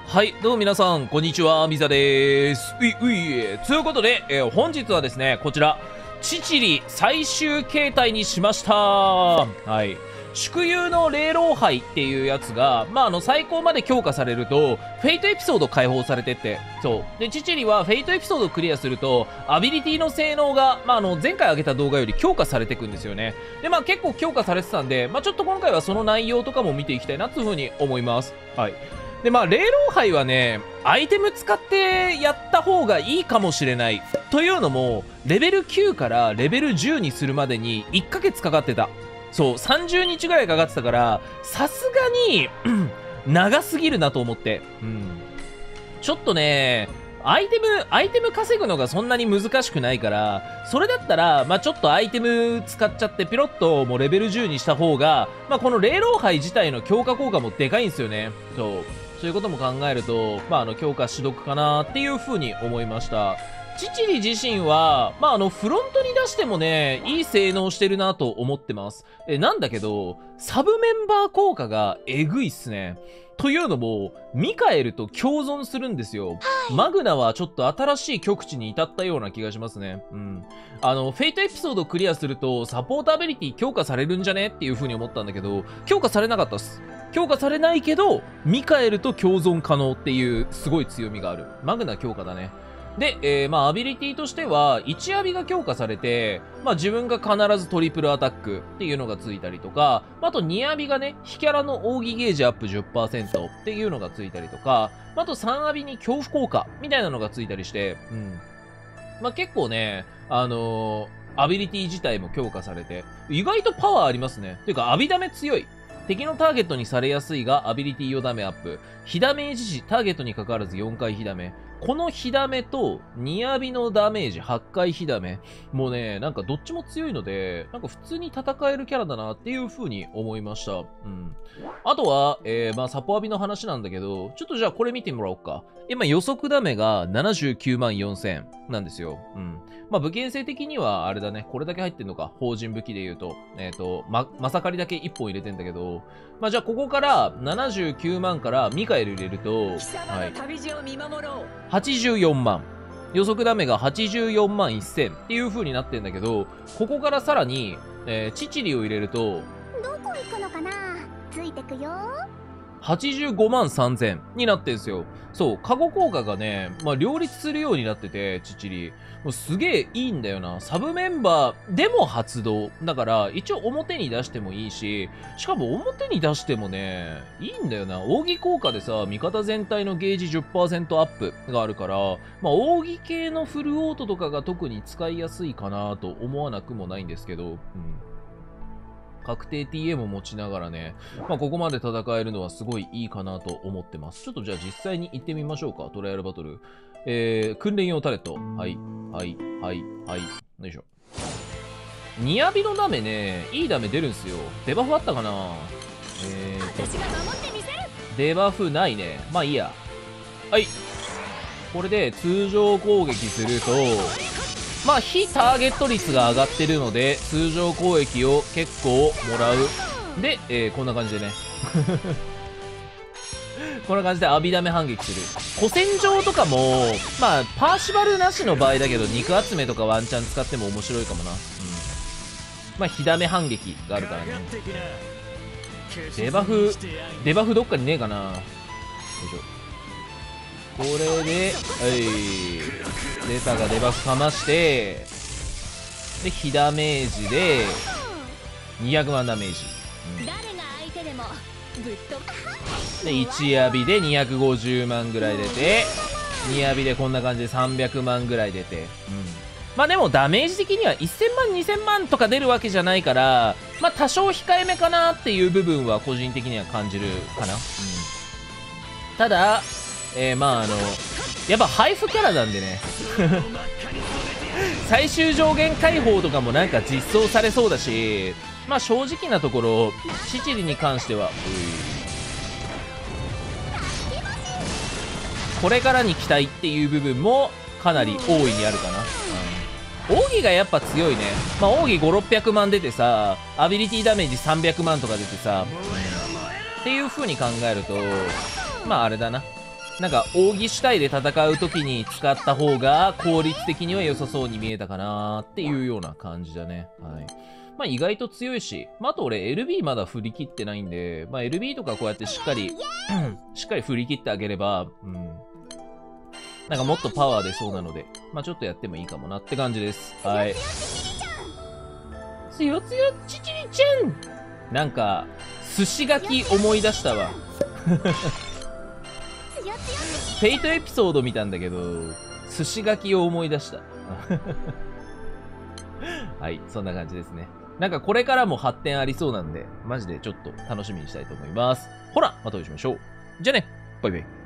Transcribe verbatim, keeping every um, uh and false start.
はい、どうも皆さん、こんにちは、みざでーす。ういうい、ということで、えー、本日はですね、こちら、チチリ最終形態にしました。はい。祝友の霊老杯っていうやつが、まあ、あの、最高まで強化されると、フェイトエピソード解放されてって、そう。で、チチリはフェイトエピソードをクリアすると、アビリティの性能が、まあ、あの、前回上げた動画より強化されていくんですよね。で、まあ、結構強化されてたんで、まあ、ちょっと今回はその内容とかも見ていきたいなというふうに思います。はい。で、まあ、霊老杯はね、アイテム使ってやった方がいいかもしれない。というのも、レベルきゅうからレベルじゅうにするまでにいっかげつかかってた。そう、さんじゅうにちぐらいかかってたから、さすがに、長すぎるなと思って。うん。ちょっとね、アイテム、アイテム稼ぐのがそんなに難しくないから、それだったら、まあ、ちょっとアイテム使っちゃって、ピロッともうレベルじゅうにした方が、まあ、この霊老杯自体の強化効果もでかいんですよね。そう。そういうことも考えると、まあ、あの、強化しどくかなっていう風に思いました。チチリ自身は、まあ、あの、フロントに出してもね、いい性能してるなと思ってます。え、なんだけど、サブメンバー効果がえぐいっすね。というのも、ミカエルと共存するんですよ。マグナはちょっと新しい極地に至ったような気がしますね。うん。あの、フェイトエピソードクリアすると、サポートアビリティ強化されるんじゃねっていう風に思ったんだけど、強化されなかったっす。強化されないけど、ミカエルと共存可能っていうすごい強みがある。マグナ強化だね。で、えー、まあ、アビリティとしては、いちアビが強化されて、まあ、自分が必ずトリプルアタックっていうのがついたりとか、あとにアビがね、非キャラの奥義ゲージアップ じゅっパーセント っていうのがついたりとか、あとさんアビに恐怖効果みたいなのがついたりして、うん。まあ、結構ね、あのー、アビリティ自体も強化されて、意外とパワーありますね。ていうか、アビダメ強い。敵のターゲットにされやすいが、アビリティをダメアップ。火ダメージ時、ターゲットにかかわらずよんかい火ダメ。この火ダメと、にアビのダメージはちかい火ダメ。もうね、なんかどっちも強いので、なんか普通に戦えるキャラだなっていう風に思いました。うん。あとは、えー、まあ、サポアビの話なんだけど、ちょっとじゃあこれ見てもらおうか。今予測ダメがななじゅうきゅうまんよんせんなんですよ。うん。まあ、武器性的にはあれだね。これだけ入ってんのか。法人武器で言うと。えっ、ー、と、ま、まさかりだけいっぽん入れてんだけど、まあ、じゃあここからななじゅうきゅうまんからミカエル入れると、はい。はちじゅうよんまん。予測ダメがはちじゅうよんまんせんっていう風になってんだけど、ここからさらに、えー、チチリを入れると、 どこ行くのかな？ついてくよ。 はちじゅうごまんさんぜんになってんすよ。そう、カゴ効果がね、まあ、両立するようになってて、チチリ。もうすげえいいんだよな。サブメンバーでも発動。だから、一応表に出してもいいし、しかも表に出してもね、いいんだよな。奥義効果でさ、味方全体のゲージ じゅっパーセント アップがあるから、まあ、奥義系のフルオートとかが特に使いやすいかなと思わなくもないんですけど、うん。確定 ティーエー も持ちながらね、まあ、ここまで戦えるのはすごいいいかなと思ってます。ちょっとじゃあ実際に行ってみましょうか。トライアルバトル。えー、訓練用タレット。はい、はい、はい、はい。よいしょ。にアビのダメね、いいダメ出るんすよ。デバフあったかな？えーと、デバフないね。まあいいや。はい。これで通常攻撃すると、まあ、非ターゲット率が上がってるので、通常攻撃を結構もらう。で、えー、こんな感じでね。こんな感じでアビダメ反撃する。古戦場とかも、まあ、パーシバルなしの場合だけど、肉集めとかワンチャン使っても面白いかもな。うん。まあ、火ダメ反撃があるからね。デバフ、デバフどっかにねえかな。よいしょ。これで、はい。データがデバフかまして、で、火ダメージで、にひゃくまんダメージ。うん、で、いちアビでにひゃくごじゅうまんぐらい出て、にアビでこんな感じでさんびゃくまんぐらい出て。うん。まあでもダメージ的にはせんまん、にせんまんとか出るわけじゃないから、まあ多少控えめかなっていう部分は個人的には感じるかな。うん。ただ、えー、まああの、やっぱ配布キャラなんでね。最終上限解放とかもなんか実装されそうだし、まあ正直なところ、チチリに関しては、これからに期待っていう部分もかなり大いにあるかな。うん、奥義がやっぱ強いね。まあ奥義ご、ろっぴゃくまん出てさ、アビリティダメージさんびゃくまんとか出てさ、っていう風に考えると、まああれだな。 なんか扇主体で戦う時に使った方が効率的には良さそうに見えたかなっていうような感じだね。はい。まあ意外と強いし、まああと俺 エルビー まだ振り切ってないんで、まあ エルビー とかこうやってしっかり、しっかり振り切ってあげれば、うん。なんかもっとパワー出そうなので、まあちょっとやってもいいかもなって感じです。はい。つよつよちちりちゃんなんか、寿司がき思い出したわ。フェイトエピソード見たんだけど、寿司がきを思い出した。はい、そんな感じですね。なんかこれからも発展ありそうなんで、マジでちょっと楽しみにしたいと思います。ほら、またお会いしましょう。じゃあね、バイバイ。